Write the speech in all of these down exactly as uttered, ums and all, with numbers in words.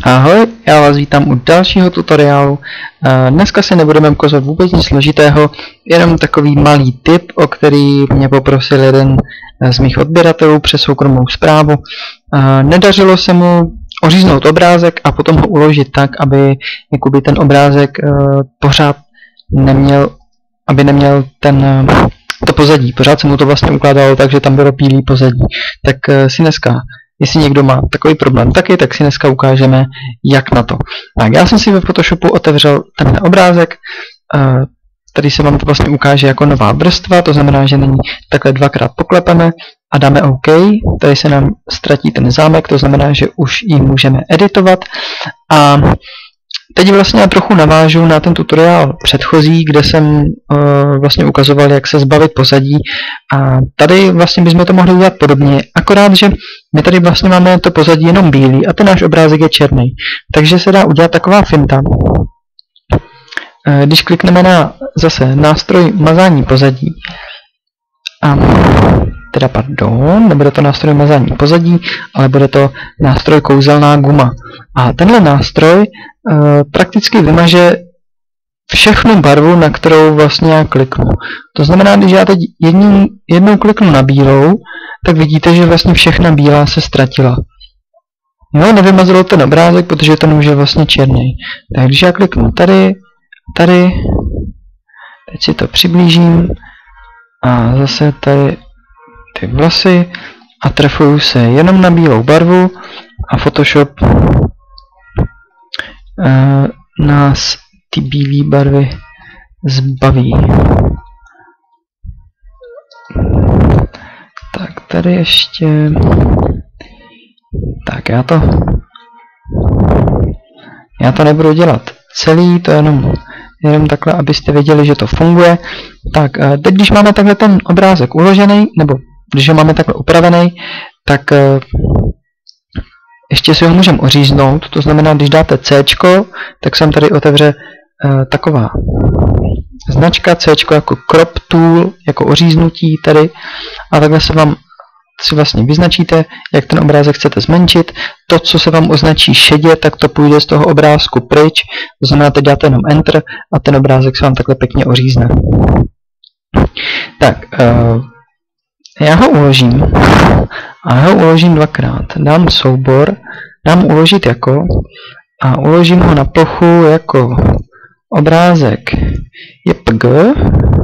Ahoj, já vás vítám u dalšího tutoriálu. Dneska si nebudeme ukazovat vůbec nic složitého, jenom takový malý tip, o který mě poprosil jeden z mých odběratelů přes soukromou zprávu. Nedařilo se mu oříznout obrázek a potom ho uložit tak, aby jakoby ten obrázek pořád neměl, aby neměl ten, to pozadí. Pořád se mu to vlastně ukládalo tak, že tam bylo bílý pozadí. Tak si dneska, jestli někdo má takový problém taky, tak si dneska ukážeme, jak na to. Tak já jsem si ve Photoshopu otevřel ten obrázek. Tady se vám to vlastně ukáže jako nová vrstva, to znamená, že není takhle dvakrát poklepeme a dáme OK. Tady se nám ztratí ten zámek, to znamená, že už ji můžeme editovat. A teď vlastně já trochu navážu na ten tutoriál předchozí, kde jsem uh, vlastně ukazoval, jak se zbavit pozadí. A tady vlastně bychom to mohli udělat podobně, akorát, že my tady vlastně máme to pozadí jenom bílý a ten náš obrázek je černý. Takže se dá udělat taková finta. Uh, když klikneme na zase nástroj mazání pozadí, a teda pardon, nebude to nástroj mazání pozadí, ale bude to nástroj kouzelná guma. A tenhle nástroj uh, prakticky vymaže všechnu barvu, na kterou vlastně já kliknu. To znamená, když já teď jedním, jednou kliknu na bílou, tak vidíte, že vlastně všechna bílá se ztratila. Jo, nevymazalo ten obrázek, protože ten už je vlastně černý. Tak když já kliknu tady, tady, teď si to přiblížím a zase tady ty vlasy a trefuju se jenom na bílou barvu a Photoshop uh, nás ty bílé barvy zbaví. Tak tady ještě, tak já to já to nebudu dělat celý, to jenom jenom takhle, abyste věděli, že to funguje. Tak teď, když máme takhle ten obrázek uložený, nebo když ho máme takhle upravený, tak ještě si ho můžeme oříznout. To znamená, když dáte C, tak se tady otevře taková značka C jako crop tool, jako oříznutí tady, a takhle se vám si vlastně vyznačíte, jak ten obrázek chcete zmenšit. To, co se vám označí šedě, tak to půjde z toho obrázku pryč. To znamená, teď dáte jenom Enter a ten obrázek se vám takhle pěkně ořízne. Tak, uh, já ho uložím. A já ho uložím dvakrát. Dám soubor, dám uložit jako a uložím ho na plochu jako obrázek J P G.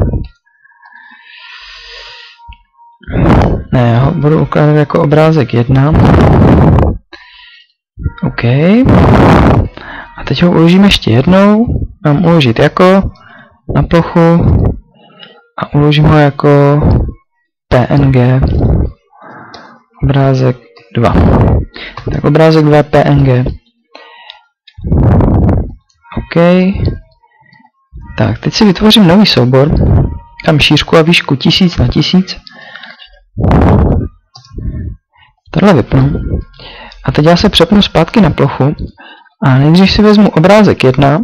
Ne, já ho budu ukládat jako obrázek jedna. OK. A teď ho uložím ještě jednou. Dám uložit jako na plochu a uložím ho jako P N G. Obrázek dva. Tak obrázek dva P N G. OK. Tak, teď si vytvořím nový soubor. Tam šířku a výšku tisíc na tisíc. Tohle vypnu. A teď já se přepnu zpátky na plochu. A nejdřív si vezmu obrázek jedna.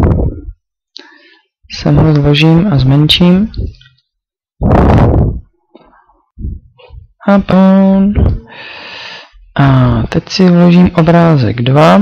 Sem ho zložím a zmenším. A pon. A teď si vložím obrázek dva.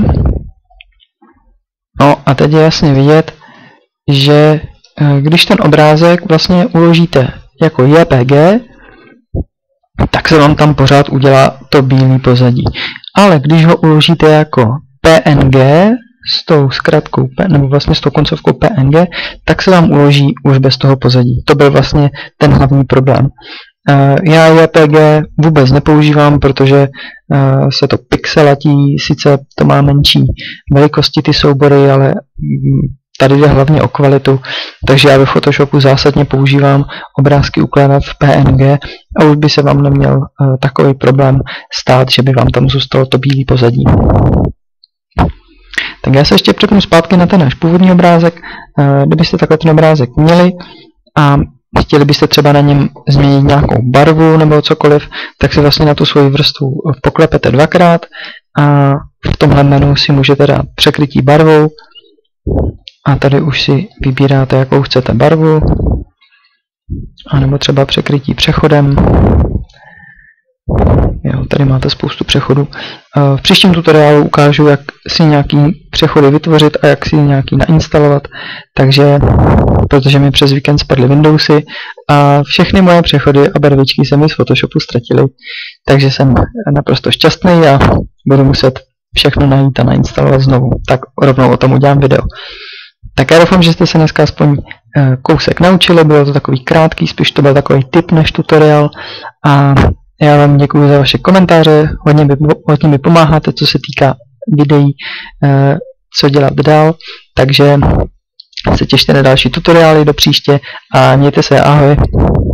No a teď je jasně vidět, že když ten obrázek vlastně uložíte jako J P G, tak se vám tam pořád udělá to bílé pozadí. Ale když ho uložíte jako P N G s tou zkratkou P, nebo vlastně s tou koncovkou P N G, tak se vám uloží už bez toho pozadí. To byl vlastně ten hlavní problém. Já J P G vůbec nepoužívám, protože se to pixelatí, sice to má menší velikosti ty soubory, ale tady jde hlavně o kvalitu, takže já ve Photoshopu zásadně používám obrázky ukládat v P N G a už by se vám neměl uh, takový problém stát, že by vám tam zůstalo to bílé pozadí. Tak já se ještě přepnu zpátky na ten náš původní obrázek. Uh, kdybyste takhle ten obrázek měli a chtěli byste třeba na něm změnit nějakou barvu nebo cokoliv, tak si vlastně na tu svoji vrstvu poklepete dvakrát a v tomhle menu si můžete dát překrytí barvou. A tady už si vybíráte, jakou chcete barvu, anebo třeba překrytí přechodem. Jo, tady máte spoustu přechodů. V příštím tutoriálu ukážu, jak si nějaký přechody vytvořit a jak si nějaký nainstalovat, takže, protože mi přes víkend spadly Windowsy a všechny moje přechody a barvičky se mi z Photoshopu ztratily, takže jsem naprosto šťastný a budu muset všechno najít a nainstalovat znovu. Tak rovnou o tom udělám video. Tak já doufám, že jste se dneska aspoň kousek naučili, bylo to takový krátký, spíš to byl takový tip než tutoriál a já vám děkuji za vaše komentáře, hodně mi, hodně mi pomáháte, co se týká videí, co dělat dál, takže se těšte na další tutoriály do příště a mějte se, ahoj.